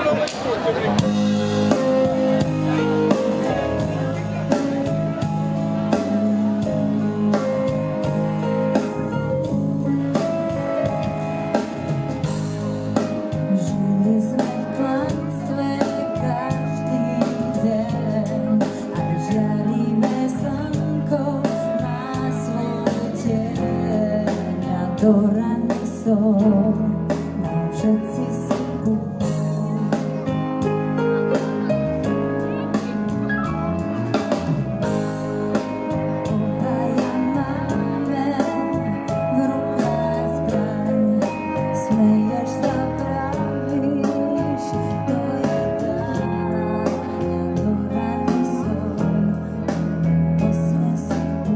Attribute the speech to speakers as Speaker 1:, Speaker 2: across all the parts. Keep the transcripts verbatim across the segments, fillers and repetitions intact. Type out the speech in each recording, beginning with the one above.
Speaker 1: Do ranný som nám všetci sypú. Obaja máme v rukách zbraň, smeješ sa, pravíš, to je daň. Do ranný som posne sypú.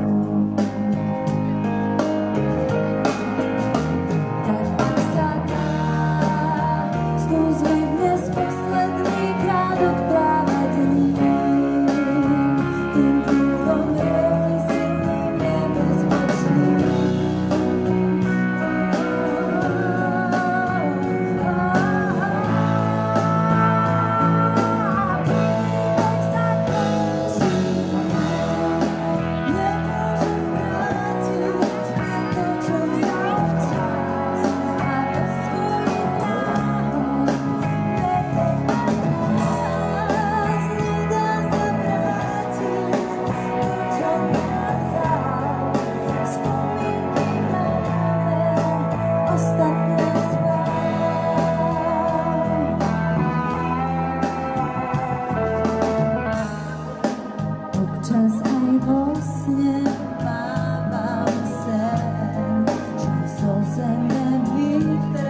Speaker 1: Občas aj vo sne mávam sen, že zo zeme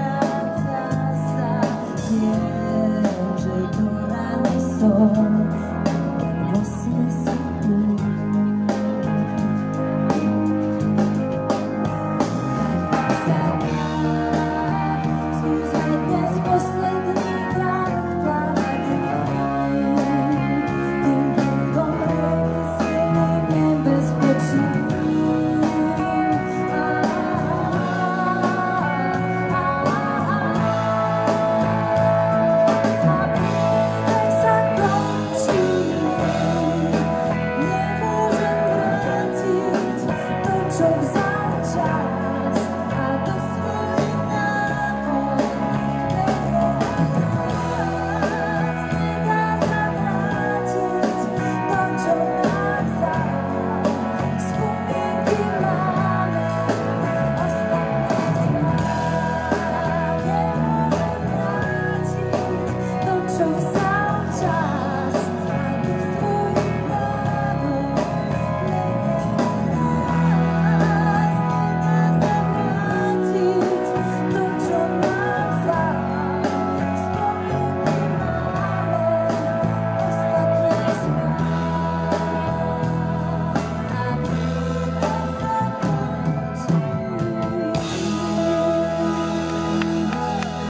Speaker 1: vytráca sa tiež, že do rany som